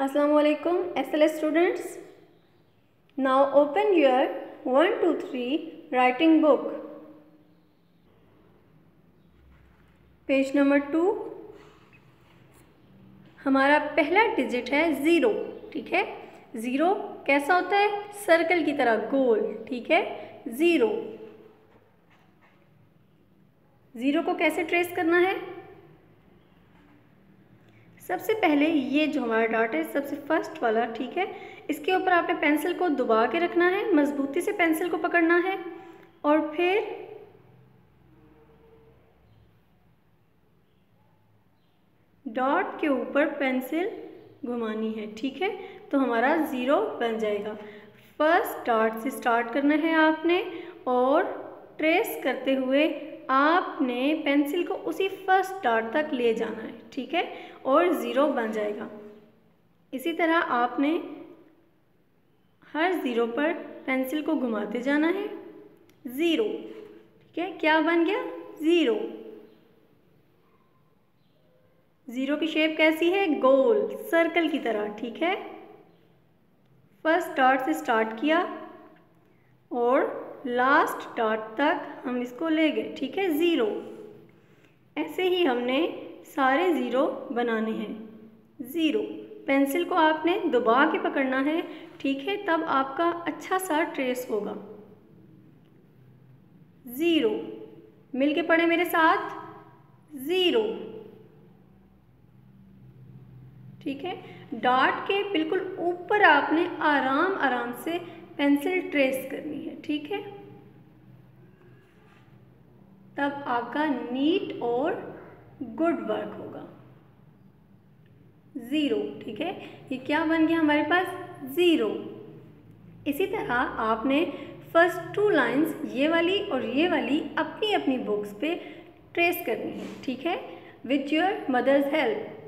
Assalamualaikum SLS students. Now open your 1, 2, 3 writing book. Page number 2. हमारा पहला digit है 0. ठीक है, 0 कैसा होता है? सर्कल की तरह गोल. ठीक है, 0 को कैसे ट्रेस करना है? सबसे पहले ये जो हमारा डॉट है सबसे फर्स्ट वाला, ठीक है, इसके ऊपर आपने पेंसिल को दबा के रखना है, मजबूती से पेंसिल को पकड़ना है और फिर डॉट के ऊपर पेंसिल घुमानी है. ठीक है, तो हमारा 0 बन जाएगा. फर्स्ट डॉट से स्टार्ट करना है आपने और ट्रेस करते हुए आपने पेंसिल को उसी फर्स्ट डॉट तक ले जाना है. ठीक है, और 0 बन जाएगा. इसी तरह आपने हर 0 पर पेंसिल को घुमाते जाना है. 0. ठीक है, क्या बन गया? 0. 0 की शेप कैसी है? गोल, सर्कल की तरह. ठीक है, फर्स्ट डॉट से स्टार्ट किया और लास्ट डॉट तक हम इसको ले गए. ठीक है, 0. ऐसे ही हमने सारे 0 बनाने हैं. 0 पेंसिल को आपने दबा के पकड़ना है. ठीक है, तब आपका अच्छा सा ट्रेस होगा. 0 मिल के पढ़े मेरे साथ. 0. ठीक है, डॉट के बिल्कुल ऊपर आपने आराम से पेंसिल ट्रेस करनी है. ठीक है, तब आपका नीट और गुड वर्क होगा. 0. ठीक है, ये क्या बन गया हमारे पास? 0. इसी तरह आपने फर्स्ट 2 लाइंस ये वाली और ये वाली अपनी अपनी बुक्स पे ट्रेस करनी है. ठीक है, विथ योर मदर्स हेल्प.